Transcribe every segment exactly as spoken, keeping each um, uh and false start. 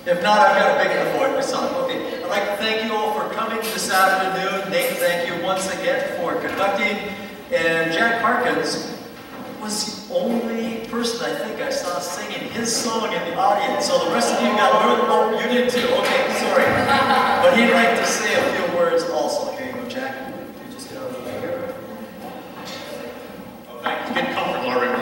If not, I've got a big enough voice myself. Okay, I'd like to thank you all for coming this afternoon. Nate, thank you once again for conducting. And Jack Harkins was the only person I think I saw singing his song in the audience. So the rest of you got learned. Oh, you did too. Okay, sorry. But he'd like to say a few words also. Here you go, Jack. You just get over here. Oh, thanks. Get comfortable already.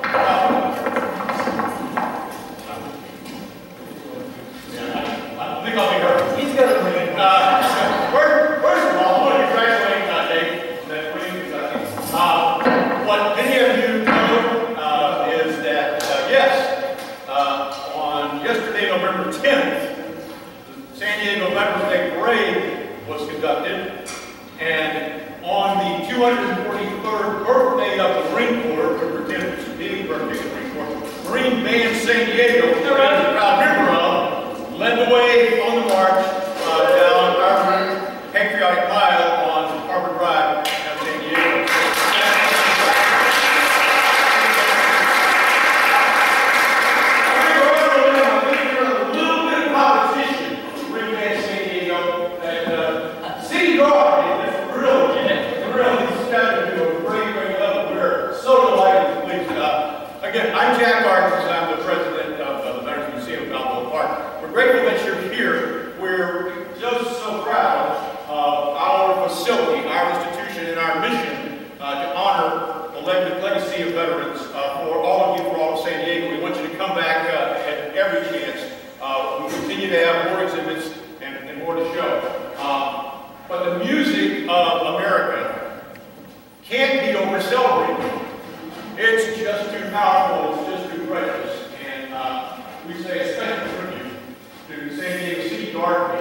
I think I'll be heard. He's got to bring it. Uh, first, first of all, I want to congratulate uh, Dave that winning Kentucky. Uh, what many of you know uh, is that, uh, yes, uh, on yesterday, November tenth, the San Diego Veterans Day Parade was conducted, and on the two hundred forty-third birthday of the Marine Corps, November tenth, the big birthday of the Marine Corps, Marine Band San Diego, which I was a proud member of, led the way on the march uh, down our patriotic mile on Harbor Drive down San Diego. I think there's a little bit of competition with Marine Band San Diego, and uh, City Guard is really, really stepping to a great, great level. We're so delighted to please uh, again, I'm Jack Harkins, I'm the president of uh, the Veterans Museum of Balboa Park. We're grateful that you're here. We're just so proud of our facility, our institution, and our mission uh, to honor the leg legacy of veterans uh, for all of you, for all of San Diego. We want you to come back uh, at every chance. Uh, we continue to have more exhibits and, and more to show. Uh, but the music of America can't be over-celebrated. It's just too powerful, it's just too precious. And uh, we say a special tribute to San Diego City Guard